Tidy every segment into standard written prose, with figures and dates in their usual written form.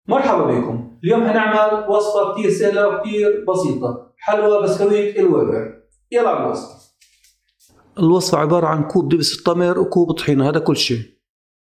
مرحبا بكم. اليوم هنعمل وصفة كتير سهلة وكتير بسيطة، حلوى بسكويت الويفر. يلا على الوصفة. الوصفة عبارة عن كوب دبس التمر وكوب طحينة، هذا كل شيء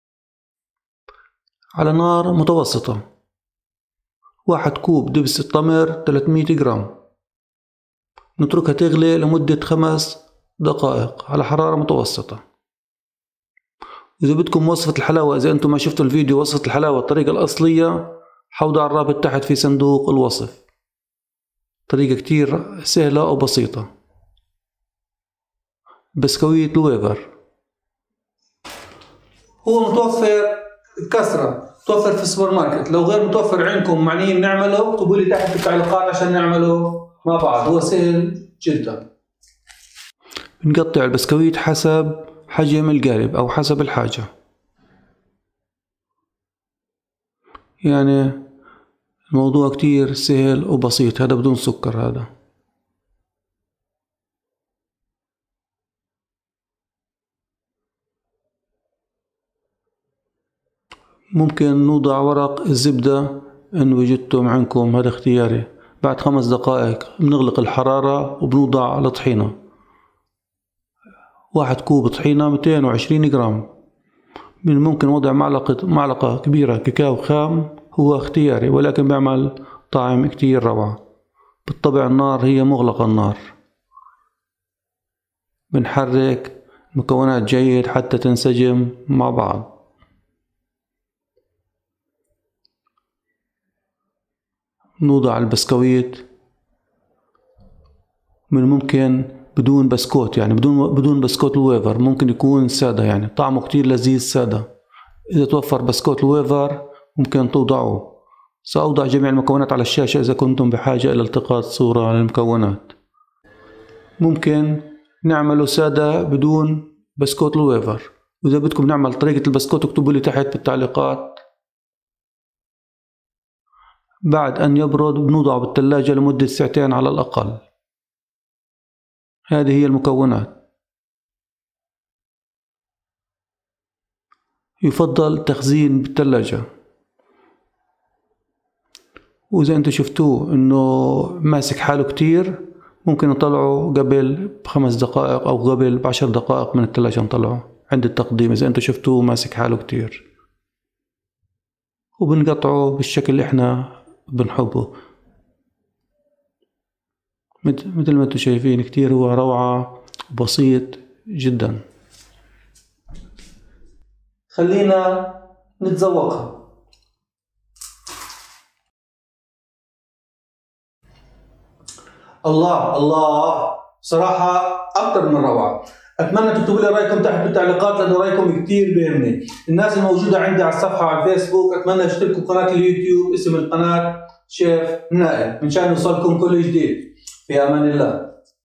على نار متوسطة. 1 كوب دبس التمر 300 جرام، نتركها تغلي لمدة 5 دقائق على حرارة متوسطة. إذا بدكم وصفة الحلاوة، إذا أنتم ما شفتوا الفيديو وصفة الحلاوة الطريقة الأصلية، حوضع الرابط تحت في صندوق الوصف. طريقة كتير سهلة وبسيطة. بسكويت الويفر هو متوفر بكثرة، متوفر في السوبر ماركت. لو غير متوفر عندكم معنيين نعمله، اكتبوا لي تحت في التعليقات عشان نعمله مع بعض. هو سهل جدا. بنقطع البسكويت حسب حجم القالب أو حسب الحاجة، يعني الموضوع كتير سهل وبسيط. هذا بدون سكر. هذا ممكن نوضع ورق الزبدة إن وجدتم عندكم، هذا اختياري. بعد 5 دقائق بنغلق الحرارة وبنوضع الطحينة. 1 كوب طحينة 220 جرام. من ممكن وضع معلقة كبيرة كاكاو خام، هو اختياري ولكن بيعمل طعم كتير روعة. بالطبع النار هي مغلقة النار. بنحرك المكونات جيد حتى تنسجم مع بعض. نوضع البسكويت. من ممكن بدون بسكوت، يعني بدون بسكوت الويفر، ممكن يكون سادة، يعني طعمه كتير لذيذ سادة. إذا توفر بسكوت الويفر ممكن توضعوه. سأوضع جميع المكونات على الشاشة إذا كنتم بحاجة إلى التقاط صورة للمكونات. ممكن نعمله سادة بدون بسكوت الويفر. وإذا بدكم نعمل طريقة البسكوت اكتبوا لي تحت في التعليقات. بعد أن يبرد بنوضعه بالثلاجة لمدة 2 ساعات على الأقل. هذه هي المكونات. يفضل تخزين بالثلاجة. وإذا أنتوا شفتوه إنه ماسك حاله كتير، ممكن نطلعه قبل ب5 دقائق أو قبل ب10 دقائق من الثلاجة، نطلعه عند التقديم إذا أنتوا شفتوه ماسك حاله كتير. وبنقطعه بالشكل اللي إحنا بنحبه، مثل ما أنتوا شايفين. كتير هو روعة، بسيط جدا. خلينا نتذوقها. الله الله، صراحة أكثر من روعة. أتمنى تكتبوا لي رأيكم تحت بالتعليقات، لأنه رأيكم كتير بيهمني. الناس الموجودة عندي على الصفحة على الفيسبوك أتمنى يشتركوا بقناة اليوتيوب، اسم القناة شيف نائل، من شان يوصلكم كل جديد. في أمان الله.